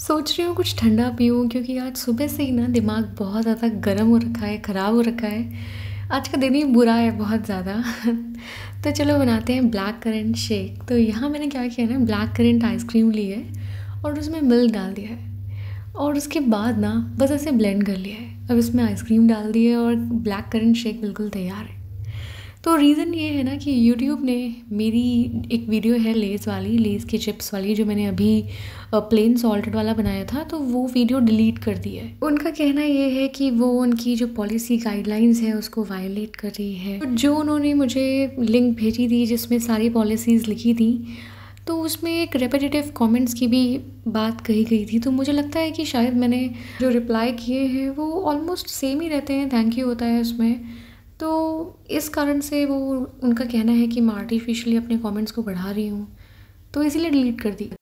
सोच रही हूँ कुछ ठंडा पीऊँ क्योंकि आज सुबह से ही ना दिमाग बहुत ज़्यादा गर्म हो रखा है, ख़राब हो रखा है। आज का दिन ही बुरा है बहुत ज़्यादा। तो चलो बनाते हैं ब्लैक करंट शेक। तो यहाँ मैंने क्या किया ना, ब्लैक करंट आइसक्रीम ली है और उसमें मिल्क डाल दिया है और उसके बाद ना बस ऐसे ब्लेंड कर लिया है। अब इसमें आइसक्रीम डाल दी है और ब्लैक करंट शेक बिल्कुल तैयार है। तो रीज़न ये है ना कि यूट्यूब ने मेरी एक वीडियो है लेज़ वाली, लेज़ की चिप्स वाली, जो मैंने अभी प्लेन सॉल्टेड वाला बनाया था, तो वो वीडियो डिलीट कर दी है। उनका कहना ये है कि वो उनकी जो पॉलिसी गाइडलाइंस है उसको वायलेट कर रही है। तो जो उन्होंने मुझे लिंक भेजी थी जिसमें सारी पॉलिसीज़ लिखी थी, तो उसमें एक रेपिटेटिव कमेंट्स की भी बात कही गई थी। तो मुझे लगता है कि शायद मैंने जो रिप्लाई किए हैं वो ऑलमोस्ट सेम ही रहते हैं, थैंक यू होता है उसमें। तो इस कारण से वो, उनका कहना है कि मैं आर्टिफिशियली अपने कमेंट्स को बढ़ा रही हूँ, तो इसीलिए डिलीट कर दी।